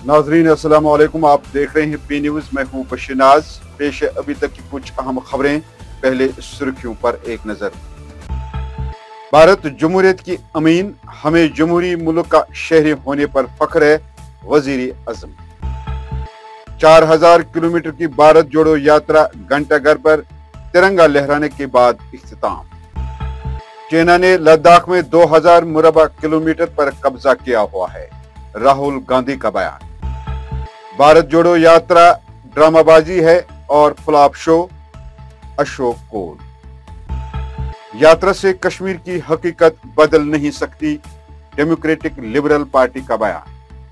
नाजरीन अस्सलाम वालेकुम, आप देख रहे हैं पी न्यूज। मैं हूं बशीर नाज। पेश है अभी तक की कुछ अहम खबरें। पहले सुर्खियों पर एक नजर। भारत जमहूरियत की अमीन, हमें जमहूरी मुल्क का शहरी होने पर फख्र है, वजीर आजम। 4000 किलोमीटर की भारत जोड़ो यात्रा घंटाघर पर तिरंगा लहराने के बाद इख्तिताम। चाइना ने लद्दाख में 2000 मुरबा किलोमीटर पर कब्जा किया हुआ है, राहुल गांधी का बयान। भारत जोड़ो यात्रा ड्रामाबाजी है और फ्लॉप शो, अशोक कोल। यात्रा से कश्मीर की हकीकत बदल नहीं सकती, डेमोक्रेटिक लिबरल पार्टी का बयान।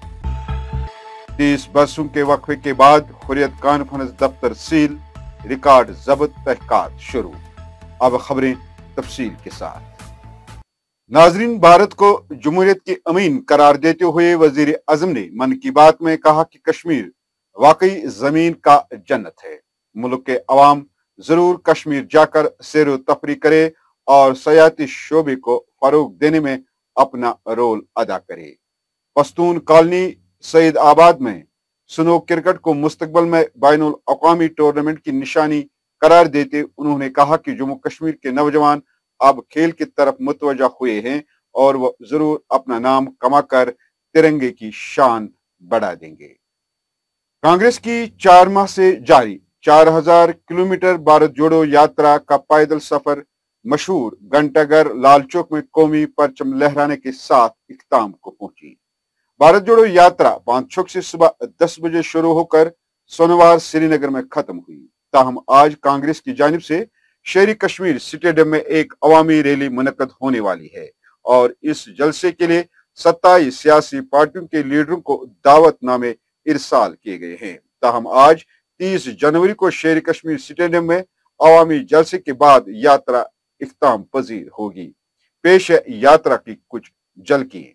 30 बरसों के वक्फे के बाद हुर्रियत कॉन्फ्रेंस दफ्तर सील, रिकॉर्ड जब्त, तहकीकात शुरू। अब खबरें तफसील के साथ। नाजरीन, भारत को जमहूरियत की अमीन करार देते हुए वजीर आजम ने मन की बात में कहा कि कश्मीर वाकई जमीन का जन्नत है। मुल्क के अवाम जरूर कश्मीर जाकर सैर तफरी करे और सयाती शोबे को फरोग देने में अपना रोल अदा करे। पश्तून कॉलोनी सईद आबाद में स्नो क्रिकेट को मुस्तकबिल में बैनुल अक़वामी टूर्नामेंट की निशानी करार देते उन्होंने कहा कि जम्मू कश्मीर के नौजवान अब खेल की तरफ मुतवज्जा हुए हैं और वो जरूर अपना नाम कमाकर तिरंगे की शान बढ़ा देंगे। कांग्रेस की 4 माह से जारी 4000 किलोमीटर भारत जोड़ो यात्रा का पैदल सफर मशहूर घंटाघर लाल चौक में कौमी परचम लहराने के साथ इख्तिताम को पहुंची। भारत जोड़ो यात्रा पांचोक से सुबह 10 बजे शुरू होकर सोमवार श्रीनगर में खत्म हुई। ताहम आज कांग्रेस की जानिब से शेरी कश्मीर स्टेडियम में एक अवामी रैली मुनक्कद होने वाली है और इस जलसे के लिए 27 सियासी पार्टियों के लीडरों को दावतनामे इरसाल किए गए हैं। ताहम आज 30 जनवरी को शेरी कश्मीर स्टेडियम में अवामी जलसे के बाद यात्रा इख्तिताम पजीर होगी। पेश है यात्रा की कुछ झलकियां।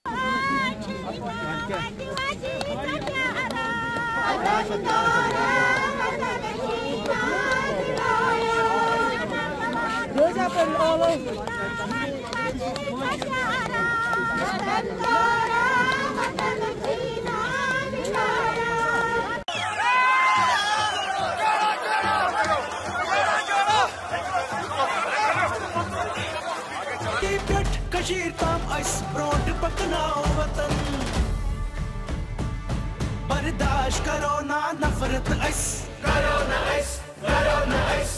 कशीर ताम अस ब्रोट पकनाओ वतन, बर्दाश्त करो ना नफरत अस, करो ना अस, करो ना अस।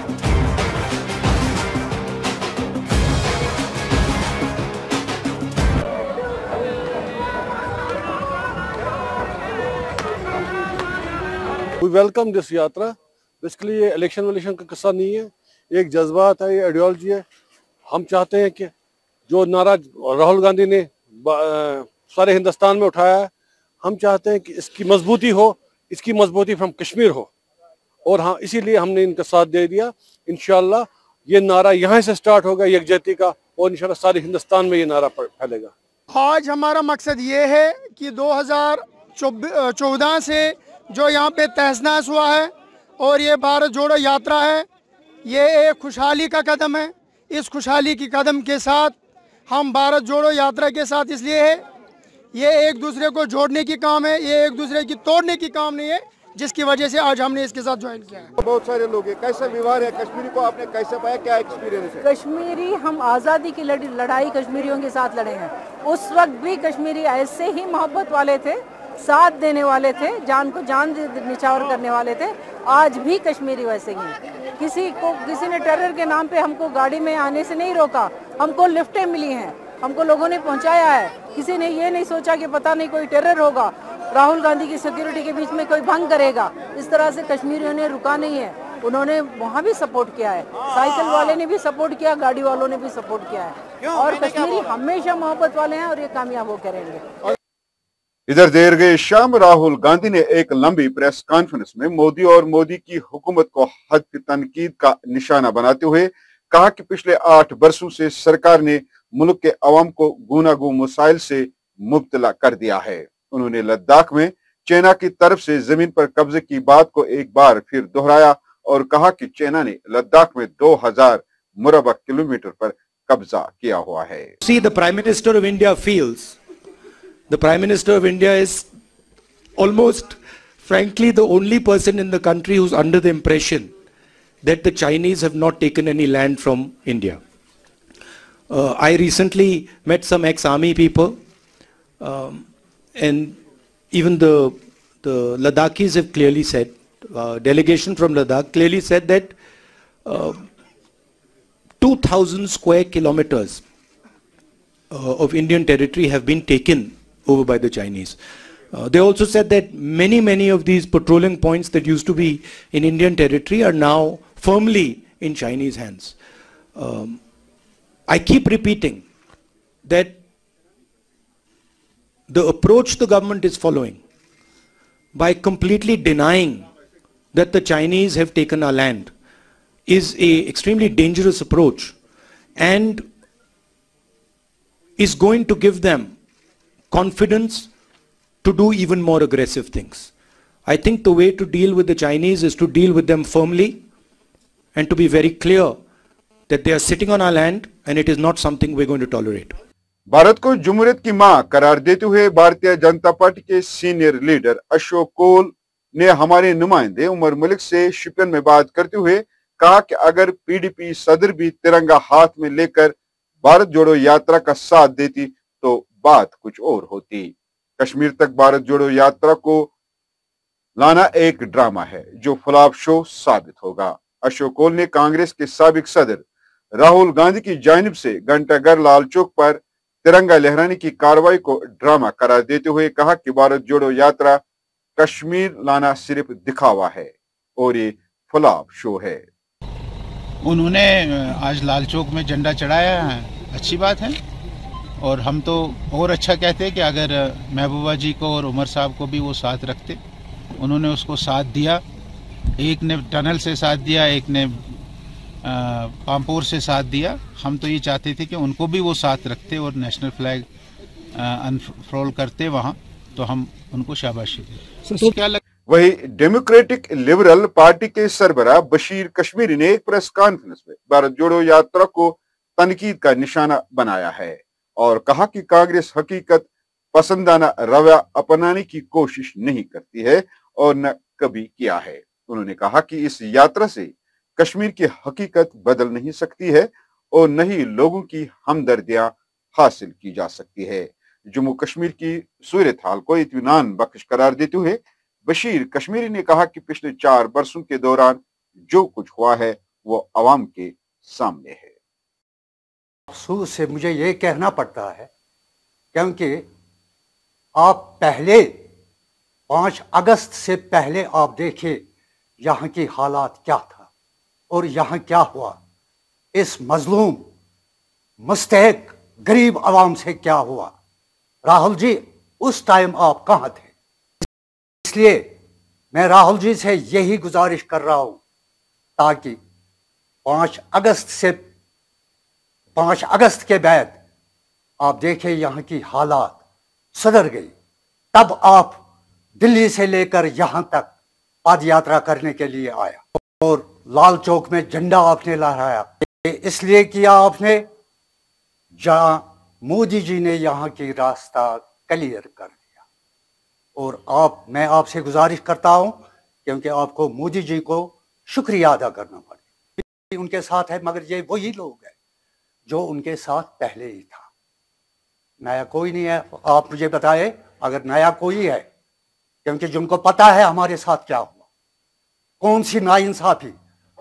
We welcome this yatra. Basically ये इलेक्शन का किस्सा नहीं है, एक जज्बात है, ये आइडियोलॉजी है। हम चाहते हैं कि जो नारा राहुल गांधी ने सारे हिंदुस्तान में उठाया है, हम चाहते हैं कि इसकी मजबूती हो, इसकी मजबूती फ्रॉम कश्मीर हो। और हाँ, इसीलिए हमने इनका साथ दे दिया। इंशाल्लाह ये नारा यहाँ से स्टार्ट होगा यकजहती का, और इंशाल्लाह सारे हिंदुस्तान में ये नारा फैलेगा। आज हमारा मकसद ये है कि 2014 से जो यहाँ पे तहस-नहस हुआ है और ये भारत जोड़ो यात्रा है, ये एक खुशहाली का कदम है। इस खुशहाली की कदम के साथ हम भारत जोड़ो यात्रा के साथ इसलिए है, ये एक दूसरे को जोड़ने की काम है, ये एक दूसरे की तोड़ने की काम नहीं है, जिसकी वजह से आज हमने इसके साथ ज्वाइन किया है। बहुत सारे लोग हैं, कैसा व्यवहार है कश्मीरी को आपने कैसे पाया, क्या एक्सपीरियंस है? कश्मीरी, हम आज़ादी की लड़ाई कश्मीरियों के साथ लड़े हैं। उस वक्त भी कश्मीरी ऐसे ही मोहब्बत वाले थे, साथ देने वाले थे, जान को जान निछावर करने वाले थे। आज भी कश्मीरी वैसे ही। किसी ने टेरर के नाम पे हमको गाड़ी में आने से नहीं रोका, हमको लिफ्टें मिली हैं, हमको लोगों ने पहुंचाया है। किसी ने ये नहीं सोचा कि पता नहीं कोई टेरर होगा, राहुल गांधी की सिक्योरिटी के बीच में कोई भंग करेगा। इस तरह से कश्मीरियों ने रुका नहीं है, उन्होंने वहाँ भी सपोर्ट किया है, साइकिल वाले ने भी सपोर्ट किया, गाड़ी वालों ने भी सपोर्ट किया है। और कश्मीरी हमेशा मोहब्बत वाले हैं और ये कामयाब हो करेंगे। इधर देर गए शाम राहुल गांधी ने एक लंबी प्रेस कॉन्फ्रेंस में मोदी और मोदी की हुकूमत को हद की तनकीद का निशाना बनाते हुए कहा कि पिछले 8 बरसों से सरकार ने मुल्क के अवाम को गूनागू मसाइल से मुब्तला कर दिया है। उन्होंने लद्दाख में चाइना की तरफ से जमीन पर कब्जे की बात को एक बार फिर दोहराया और कहा कि चाइना ने लद्दाख में 2000 मुरबा किलोमीटर पर कब्जा किया हुआ है। See, the Prime Minister of India feels, the Prime Minister of India is almost frankly the only person in the country who's under the impression that the Chinese have not taken any land from India. I recently met some ex-army people, and even the Ladakhis have clearly said, delegation from Ladakh clearly said that 2,000 square kilometers of Indian territory have been taken over by the Chinese. They also said that many of these patrolling points that used to be in Indian territory are now firmly in Chinese hands. I keep repeating that the approach the government is following by completely denying that the Chinese have taken our land is an extremely dangerous approach and is going to give them confidence to do even more aggressive things. I think the way to deal with the Chinese is to deal with them firmly and to be very clear that they are sitting on our land and it is not something we're going to tolerate. Bharat को जमहूरियत की मां करार देते हुए Bharatiya Janata party के senior leader Ashok कोल ने हमारे नुमाइंदे उमर मलिक से शिपियन में बात करते हुए कहा कि अगर पीडीपी सदर भी तिरंगा हाथ में लेकर भारत जोड़ो यात्रा का साथ देती तो बात कुछ और होती। कश्मीर तक भारत जोड़ो यात्रा को लाना एक ड्रामा है जो फ्लॉप शो साबित होगा। अशोक कोल ने कांग्रेस के साबिक सदर राहुल गांधी की जानिब से घंटाघर लाल चौक पर तिरंगा लहराने की कार्रवाई को ड्रामा करार देते हुए कहा कि भारत जोड़ो यात्रा कश्मीर लाना सिर्फ दिखावा है और ये फ्लॉप शो है। उन्होंने आज लाल चौक में झंडा चढ़ाया है, अच्छी बात है, और हम तो और अच्छा कहते हैं कि अगर महबूबा जी को और उमर साहब को भी वो साथ रखते। उन्होंने उसको साथ दिया, एक ने टनल से साथ दिया, एक ने पामपोर से साथ दिया। हम तो ये चाहते थे कि उनको भी वो साथ रखते और नेशनल फ्लैग अनफ्रोल करते वहाँ, तो हम उनको शाबाशी देते। तो क्या वही डेमोक्रेटिक लिबरल पार्टी के सरबराह बशीर कश्मीरी ने एक प्रेस कॉन्फ्रेंस में भारत जोड़ो यात्रा को तनकीद का निशाना बनाया है और कहा कि कांग्रेस हकीकत पसंदाना रवैया अपनाने की कोशिश नहीं करती है और न कभी किया है। उन्होंने कहा कि इस यात्रा से कश्मीर की हकीकत बदल नहीं सकती है और न ही लोगों की हमदर्दियां हासिल की जा सकती है। जम्मू कश्मीर की सूरत हाल को इत्मीनान बख्श करार देते हुए बशीर कश्मीरी ने कहा कि पिछले 4 बरसों के दौरान जो कुछ हुआ है वो अवाम के सामने है। अफसोस से मुझे ये कहना पड़ता है क्योंकि आप पहले 5 अगस्त से पहले आप देखिए यहाँ की हालात क्या था और यहाँ क्या हुआ, इस मजलूम मुस्तहक गरीब आवाम से क्या हुआ। राहुल जी उस टाइम आप कहाँ थे? इसलिए मैं राहुल जी से यही गुजारिश कर रहा हूं ताकि 5 अगस्त के बाद आप देखें यहाँ की हालात सुधर गई, तब आप दिल्ली से लेकर यहाँ तक पद यात्रा करने के लिए आया और लाल चौक में झंडा आपने लहराया। इसलिए किया आपने जहां मोदी जी ने यहाँ की रास्ता क्लियर कर दिया। और मैं आपसे गुजारिश करता हूं क्योंकि आपको मोदी जी को शुक्रिया अदा करना पड़े, उनके साथ है, मगर ये वही लोग हैं जो उनके साथ पहले ही था। नया कोई नहीं है। आप मुझे बताए अगर नया कोई है, क्योंकि जिनको पता है हमारे साथ क्या हुआ, कौन सी नाइंसाफी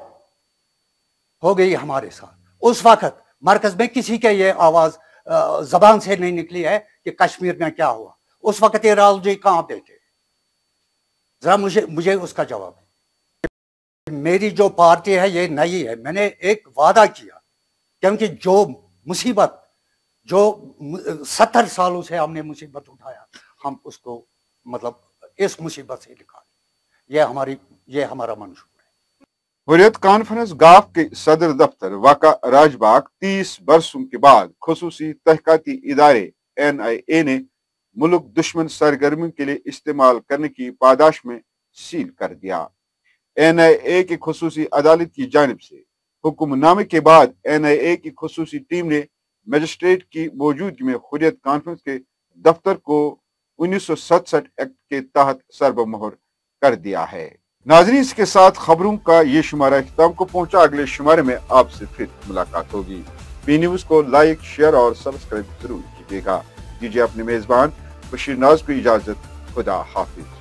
हो गई हमारे साथ। उस वक्त मरकज में किसी के ये आवाज जबान से नहीं निकली है कि कश्मीर में क्या हुआ। उस वक्त ये राहुल जी कहां पे थे? जरा मुझे उसका जवाब है। मेरी जो पार्टी है ये नई है, मैंने एक वादा किया क्योंकि जो मुसीबत जो 70 सालों से हमने मुसीबत उठाया, हम उसको मतलब इस मुसीबत से निकालें। ये हमारा मंशूर है। हुर्रियत कॉन्फ्रेंस गाफ के सदर दफ्तर वाका राजबाग 30 बरसों के बाद खुसूसी तहकाती इदारे NIA ने मुल्क दुश्मन सरगर्मियों के लिए इस्तेमाल करने की पादाश में सील कर दिया। NIA की खुसूसी अदालत की जानिब से हुक्मनामे के बाद NIA की खुसूसी टीम ने मजिस्ट्रेट की मौजूदगी में हुर्रियत कॉन्फ्रेंस के दफ्तर को 1967 ایکٹ کے تحت سربمہر کر دیا ہے۔ ناظرین، اس کے ساتھ خبروں کا یہ شمارہ اختتام کو پہنچا۔ اگلے شمارے میں آپ سے پھر ملاقات ہوگی۔ پی نیوز کو لائک، شیئر اور سبسکرائب ضرور کیجیے گا۔ دیجیے اپنے میزبان بشیر ناز کو اجازت۔ خدا حافظ۔